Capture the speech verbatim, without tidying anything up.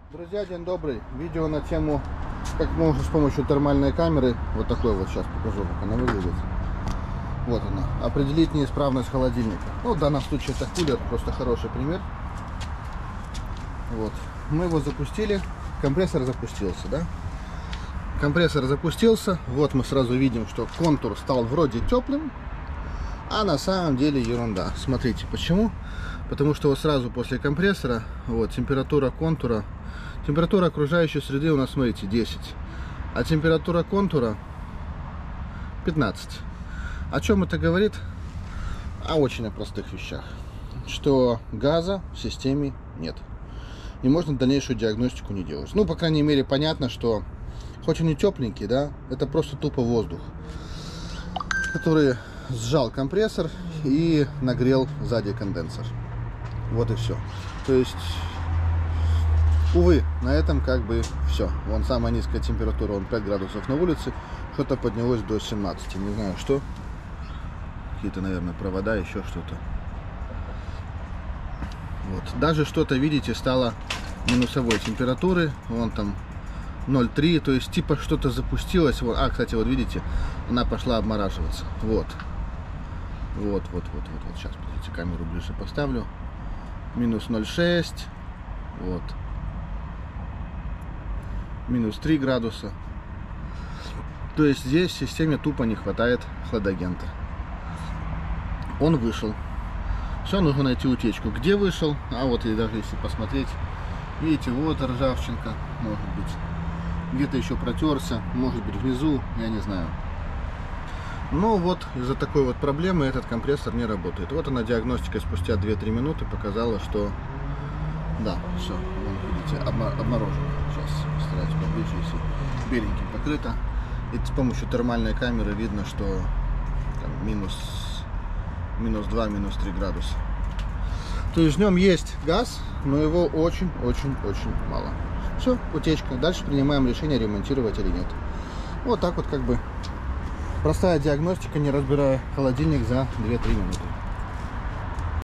Друзья, день добрый. Видео на тему, как можно с помощью термальной камеры, вот такой вот сейчас покажу, как она выглядит. Вот она. Определить неисправность холодильника. Ну, в данном случае это кулер, просто хороший пример. Вот. Мы его запустили. Компрессор запустился, да? Компрессор запустился. Вот мы сразу видим, что контур стал вроде теплым, а на самом деле ерунда. Смотрите, почему? Потому что вот сразу после компрессора, вот, температура контура, температура окружающей среды у нас, смотрите, десять. А температура контура пятнадцать. О чем это говорит? О очень о простых вещах. Что газа в системе нет. И можно дальнейшую диагностику не делать. Ну, по крайней мере, понятно, что хоть он и тепленький, да, это просто тупо воздух, который сжал компрессор и нагрел сзади конденсор. Вот и все. То есть, увы, на этом как бы все. Вон самая низкая температура, он пять градусов на улице, что-то поднялось до семнадцати. Не знаю что. Какие-то, наверное, провода, еще что-то. Вот. Даже что-то, видите, стало минусовой температуры. Вон там ноль три, то есть типа что-то запустилось. Вот. А, кстати, вот видите, она пошла обмораживаться. Вот. Вот, вот, вот, вот, вот. Сейчас, подождите, камеру ближе поставлю. Минус ноль шесть. Вот. Минус три градуса. То есть здесь в системе тупо не хватает хладагента. Он вышел. Все, нужно найти утечку. Где вышел? А вот и даже если посмотреть, видите, вот ржавчинка, может быть. Где-то еще протерся, может быть внизу, я не знаю. Но вот из-за такой вот проблемы этот компрессор не работает. Вот она, диагностика спустя две-три минуты показала, что да, все, видите, обморожено. Сейчас постараюсь поближе, если беленьким покрыто. И с помощью термальной камеры видно, что там, минус, минус два, минус три градуса. То есть в нем есть газ, но его очень-очень-очень мало. Все, утечка. Дальше принимаем решение, ремонтировать или нет. Вот так вот как бы простая диагностика, не разбирая холодильник, за две-три минуты.